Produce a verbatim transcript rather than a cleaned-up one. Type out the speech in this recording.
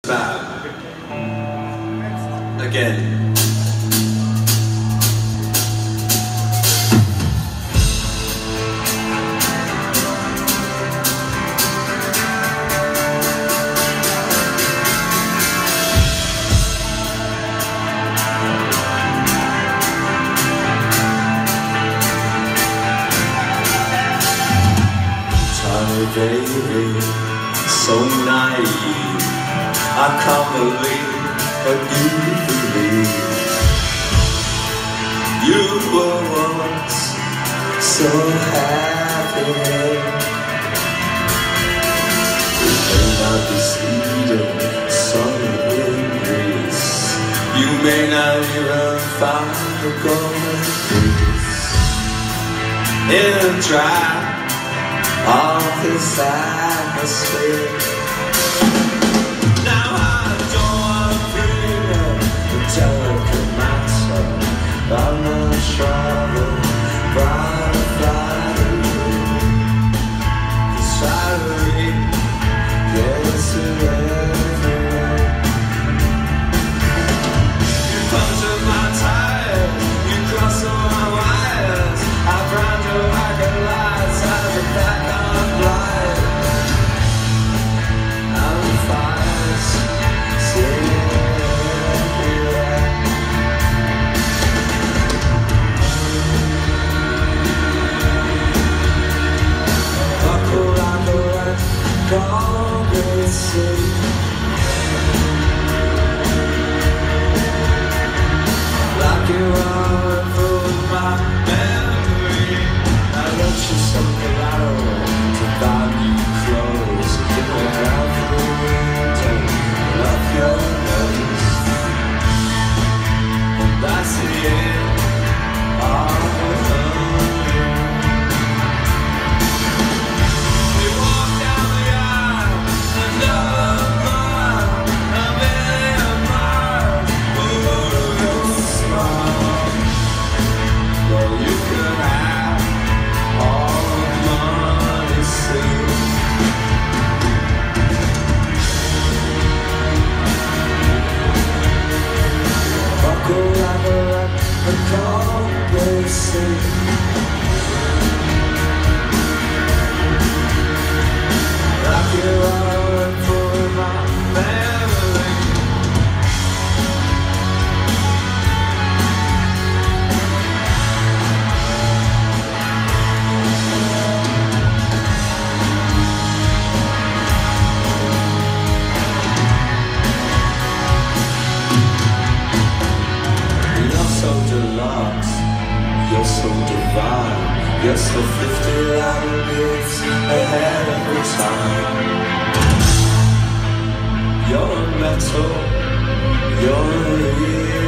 Bad. Again. Tiny baby, so naive. I can't believe what you believe. You were once so happy. It may not be Sweden, summer in Greece. You may not even find the golden fleece in a dry office atmosphere. Delicate matter, I'm not traveling by the flattery. The salary gets it everywhere. You puncture my tires, you cross all my wires. I brand you like a light as a back on light. I'm fires, singing. Like you are for my memory. I left you some collateral to buy new clothes. You know out the window, love your nose. And that's the end of the we walk down the aisle, another mile, a million miles. Oh, you're smart. Well, you could have all the money soon. Buckle like a rock, a cold blue sea. Like you are for my memory. You're so deluxe, you're so divine. You're so fifty languages ahead of your time. You're a metal, you're a real.